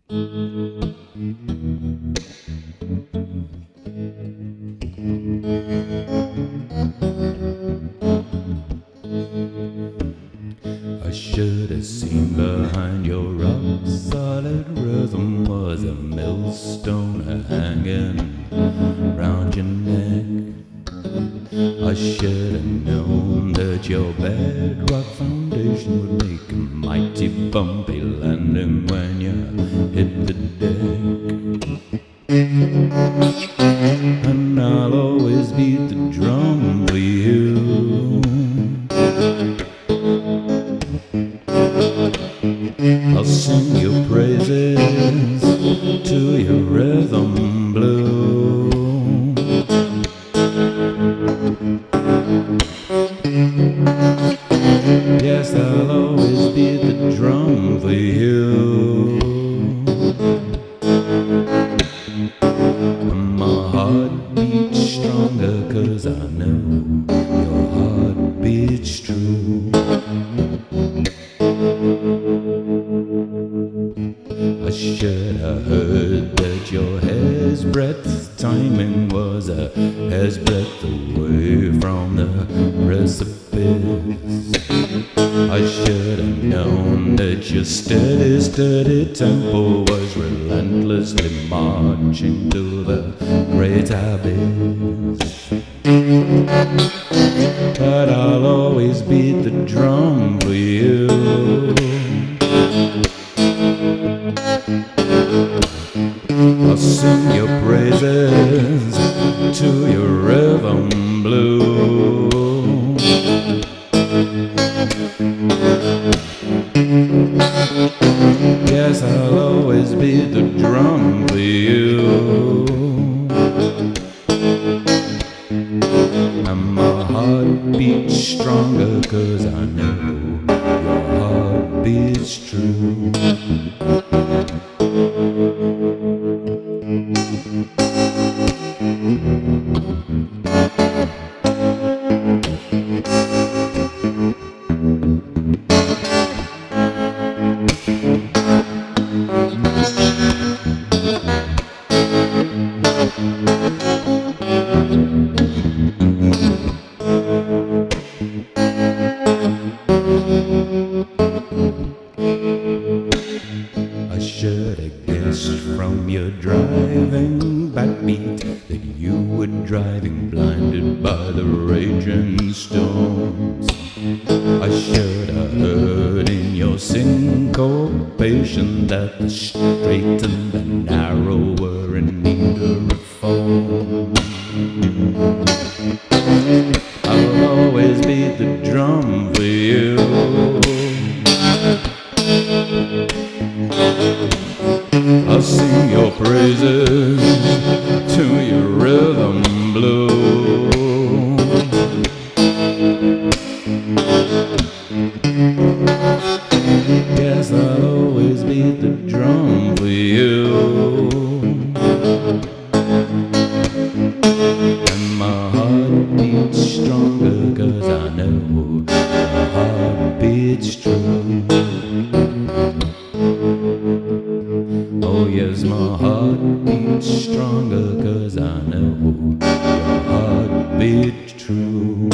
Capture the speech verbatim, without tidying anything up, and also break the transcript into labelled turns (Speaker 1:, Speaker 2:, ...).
Speaker 1: I should have seen behind your rock solid rhythm was a millstone hanging round your neck. I should have known that your bedrock foundation would make a mighty bumpy landing when you hit the deck. And I'll always beat the drum for you. I'll sing your praises to your rhythm blue. Yes, I'll always beat the drum for you. And my heart beats stronger 'cause I know your heart beats true. I should have heard that your hair's breadth timing was a hair's breadth away from the precipice. I should have known that your steady, steady tempo was relentlessly marching to the great abyss. But I'll always beat the drum for you. I'll sing your praises to your rhythm blue. Yes, I'll always beat the drum for you. And my heart beats stronger 'cause I know your heart beats true. I should have guessed from your driving backbeat that you were driving blinded by the raging storms. I should have heard in your syncopation that the straight and the narrow were in need of reform. I'll always beat the drum for you. I'll sing your praises to your rhythm blue. Yes, I'll always beat the drum for you. And my heart beats stronger 'cause I know your heart beats true. Oh yes, my heart beats stronger 'cause I know your heart beats true.